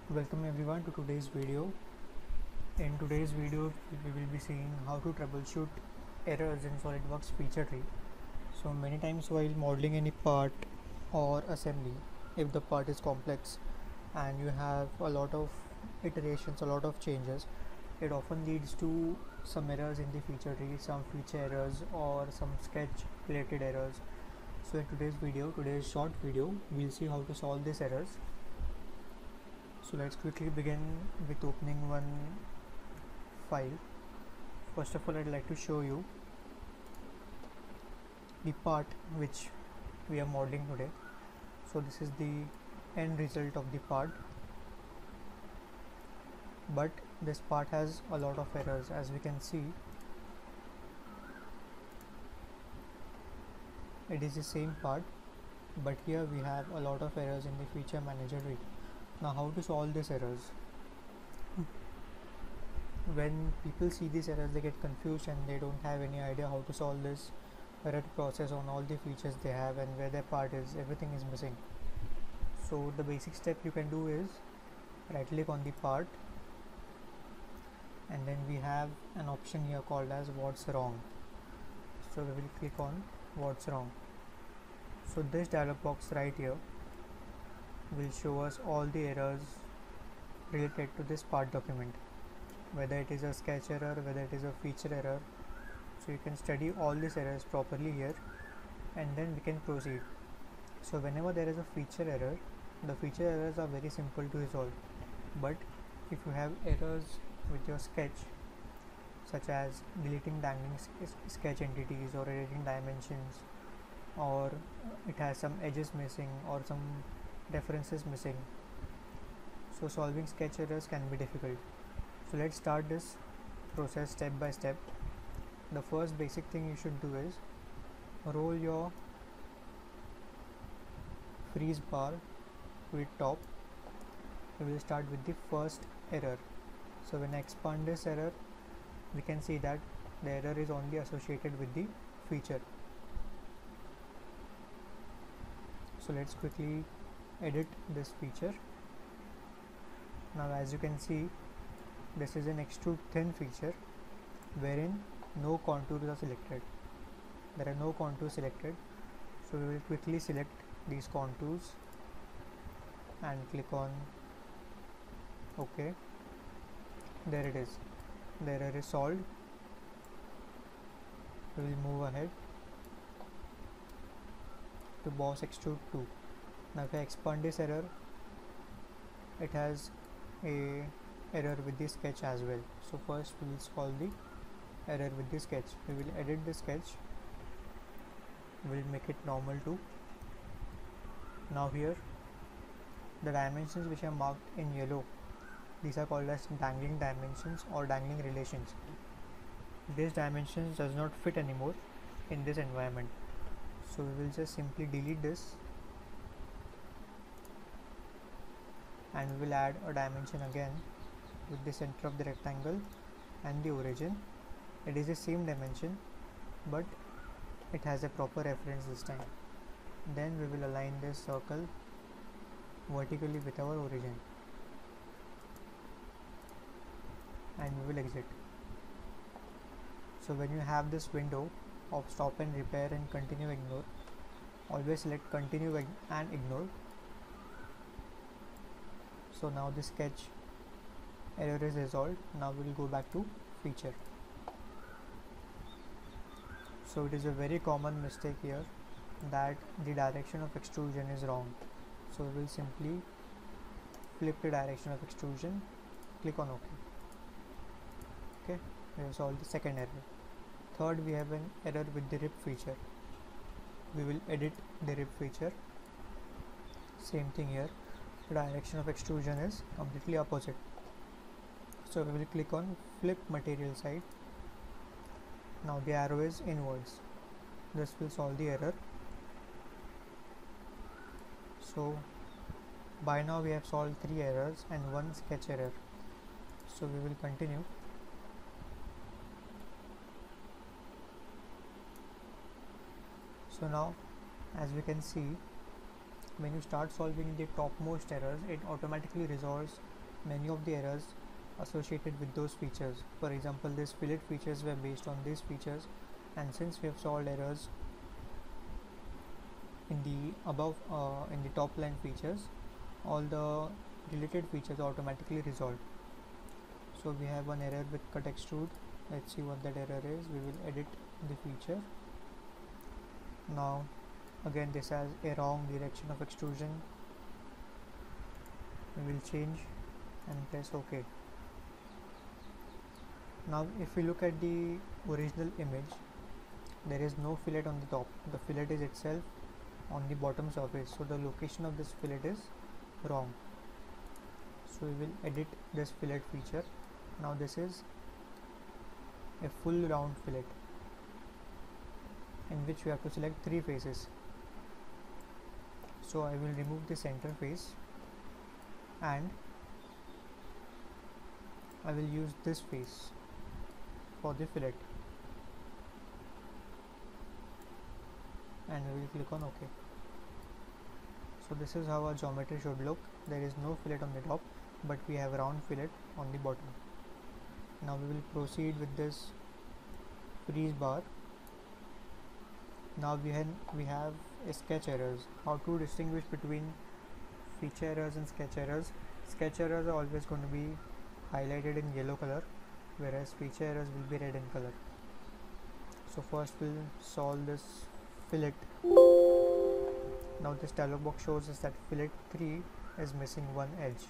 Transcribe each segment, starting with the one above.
Welcome everyone to today's video. In today's video we will be seeing how to troubleshoot errors in SolidWorks feature tree. So many times while modeling any part or assembly, if the part is complex and you have a lot of iterations, a lot of changes, it often leads to some errors in the feature tree, some feature errors or some sketch related errors. So in today's short video, we'll see how to solve these errors. So let's quickly begin with opening one file. First of all, I'd like to show you the part which we are modeling today. So this is the end result of the part, but this part has a lot of errors. As we can see, it is the same part, but here we have a lot of errors in the feature manager tree. Now how to solve these errors? When people see these errors, they get confused and they don't have any idea how to solve this error process on all the features they have, and where their part is, everything is missing. So the basic step you can do is right click on the part, and then we have an option here called as what's wrong. So we will click on what's wrong. So this dialog box right here will show us all the errors related to this part document, whether it is a sketch error, whether it is a feature error. So you can study all these errors properly here, and then we can proceed. So whenever there is a feature error, the feature errors are very simple to resolve, but if you have errors with your sketch, such as deleting dangling sketch entities or editing dimensions, or it has some edges missing or some references missing, so solving sketch errors can be difficult. So let's start this process step by step. The first basic thing you should do is roll your freeze bar to the top. We will start with the first error. So when I expand this error, we can see that the error is only associated with the feature. So let's quickly edit this feature. Now as you can see, this is an extrude thin feature wherein no contours are selected. There are no contours selected, so we will quickly select these contours and click on OK. There it is. The error is solved. We will move ahead to Boss Extrude 2. Now if I expand this error, it has a error with the sketch as well. So first we will solve the error with the sketch. We will edit the sketch. We will make it normal too. Now here the dimensions which are marked in yellow, these are called as dangling dimensions or dangling relations. These dimensions does not fit anymore in this environment, so we will just simply delete this, and we will add a dimension again with the center of the rectangle and the origin. It is the same dimension, but it has a proper reference this time. Then we will align this circle vertically with our origin, and we will exit. So when you have this window of stop and repair and continue ignore, always select continue and ignore. So now the sketch error is resolved. Now we will go back to feature. So it is a very common mistake here that the direction of extrusion is wrong. So we will simply flip the direction of extrusion, click on OK. Okay, we have solved the second error. Third, we have an error with the rib feature. We will edit the rib feature. Same thing here. The direction of extrusion is completely opposite. So we will click on flip material side. Now the arrow is inwards. This will solve the error. So by now we have solved 3 errors and 1 sketch error. So we will continue. So now as we can see, when you start solving the topmost errors, it automatically resolves many of the errors associated with those features. For example, these fillet features were based on these features, and since we have solved errors in the above in the top line features, all the related features are automatically resolved. So we have one error with cut extrude. Let's see what that error is. We will edit the feature. Now again this has a wrong direction of extrusion. We will change and press OK. Now if we look at the original image, there is no fillet on the top. The fillet is itself on the bottom surface, so the location of this fillet is wrong. So we will edit this fillet feature. Now this is a full round fillet in which we have to select 3 faces. So I will remove the center face and I will use this face for the fillet, and we will click on OK. So this is how our geometry should look. There is no fillet on the top, but we have a round fillet on the bottom. Now we will proceed with this freeze bar. Now we have a sketch errors. How to distinguish between feature errors and sketch errors? Sketch errors are always going to be highlighted in yellow color, whereas feature errors will be red in color. So first we'll solve this fillet. Now this dialog box shows us that fillet 3 is missing one edge.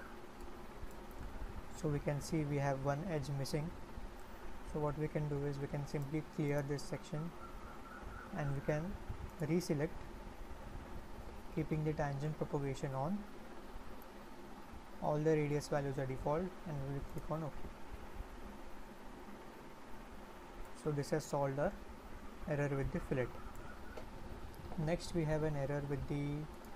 So we can see we have one edge missing. So what we can do is we can simply clear this section and we can reselect, keeping the tangent propagation on. All the radius values are default, and we will click on OK. So this has solved our error with the fillet. Next we have an error with the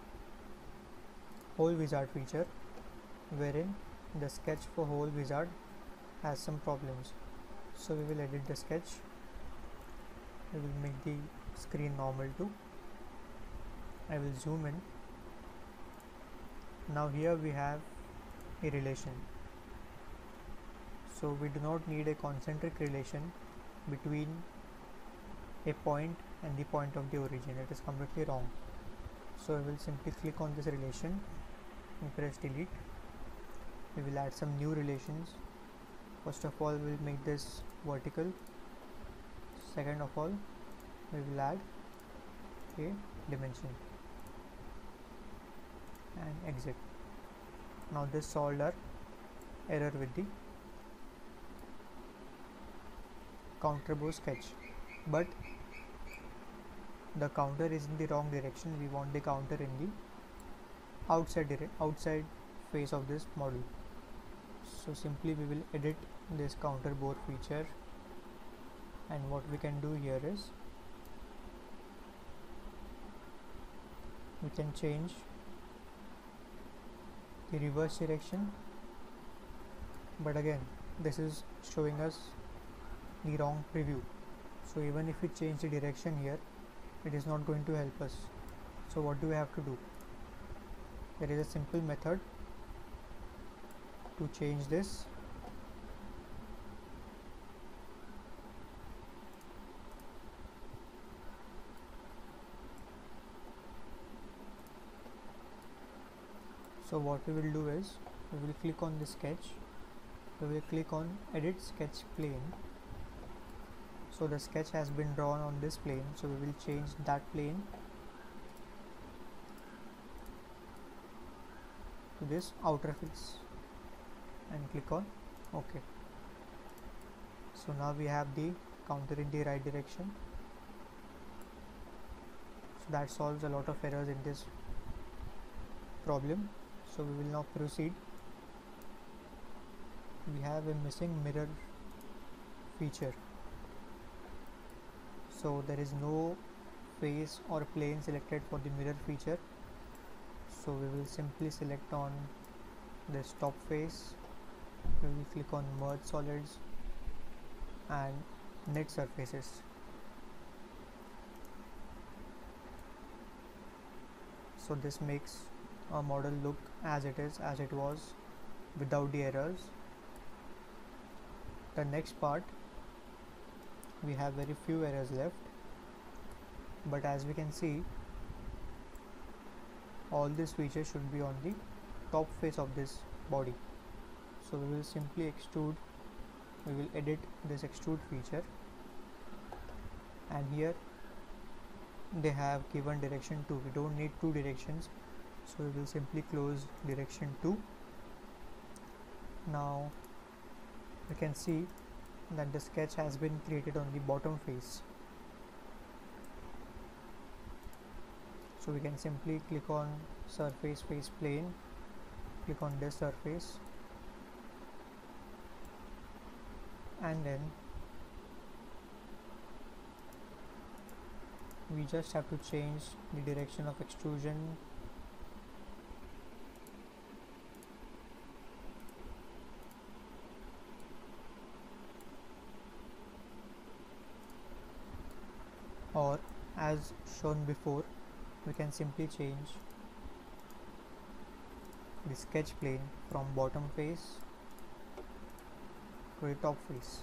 hole wizard feature, wherein the sketch for hole wizard has some problems. So we will edit the sketch. We will make the screen normal too. I will zoom in. Now here we have a relation. So we do not need a concentric relation between a point and the point of the origin. It is completely wrong. So I will simply click on this relation and press delete. We will add some new relations. First of all, we will make this vertical. Second of all, we will add a dimension and exit. Now this solved our error with the counter bow sketch, but the counter is in the wrong direction. We want the counter in the outside face of this model. So simply we will edit this counter bore feature, and what we can do here is we can change the reverse direction, but again this is showing us the wrong preview. So even if we change the direction here, it is not going to help us. So what do we have to do? There is a simple method to change this. So what we will do is we will click on the sketch. We will click on edit sketch plane. So the sketch has been drawn on this plane, so we will change that plane to this outer face and click on OK. So now we have the counter in the right direction. So that solves a lot of errors in this problem. So we will now proceed. We have a missing mirror feature. So there is no face or plane selected for the mirror feature. So we will simply select on this top face. We will click on merge solids and knit surfaces. So this makes our model look as it was without the errors. The next part, we have very few errors left, but as we can see, all these features should be on the top face of this body. So we will simply we will edit this extrude feature, and here they have given direction 2. We don't need two directions, so we will simply close direction 2. Now we can see that the sketch has been created on the bottom face. So we can simply click on surface face plane, click on this surface, and then we just have to change the direction of extrusion or as shown before, we can simply change the sketch plane from bottom face to the top face.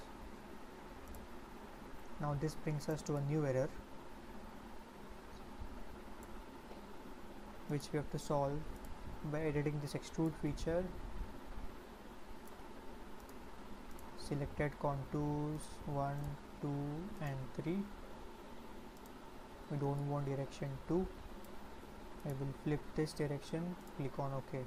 Now this brings us to a new error which we have to solve by editing this extrude feature, selected contours 1, 2 and 3. We don't want direction 2. I will flip this direction, click on OK.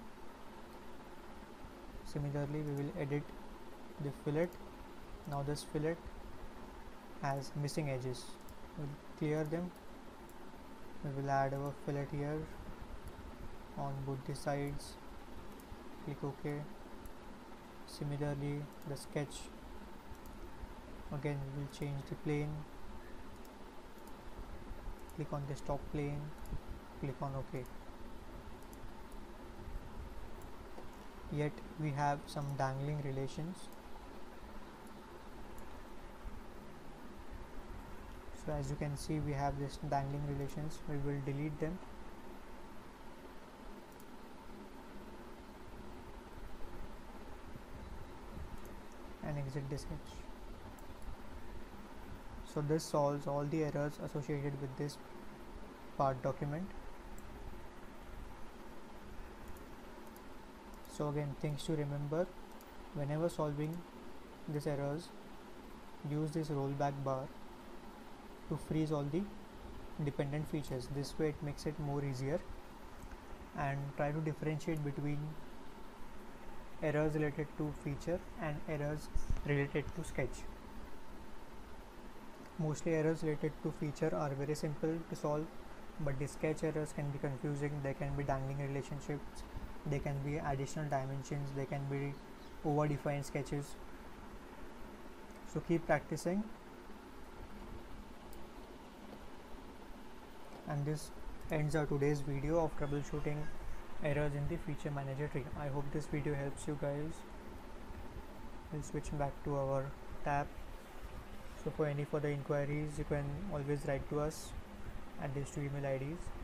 Similarly, we will edit the fillet. Now this fillet has missing edges. We will clear them. We will add our fillet here on both the sides. Click OK. Similarly, the sketch, again we will change the plane. Click on this top plane, click on OK. Yet we have some dangling relations. So as you can see, we have this dangling relations. We will delete them. And exit the sketch. So this solves all the errors associated with this part document. So again, things to remember: whenever solving these errors, use this rollback bar to freeze all the dependent features. This way it makes it more easier, and try to differentiate between errors related to feature and errors related to sketch. Mostly errors related to feature are very simple to solve, but the sketch errors can be confusing. There can be dangling relationships, they can be additional dimensions, they can be over-defined sketches. So keep practicing. And this ends our today's video of troubleshooting errors in the feature manager tree. I hope this video helps you guys. We'll switch back to our tab. So for any further inquiries, you can always write to us at these two email IDs.